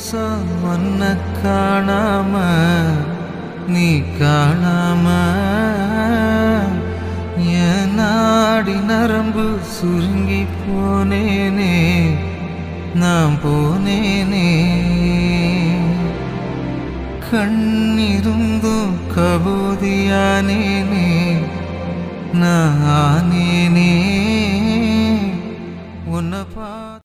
மாசம் ஒன்ன காணாம நீ காணாம என் நாடி நரம்பு சுருங்கி போனேனே நான் போனேனே கண்ணிருந்தும் கபூதியானேனே நான் ஆனேனே உன்னை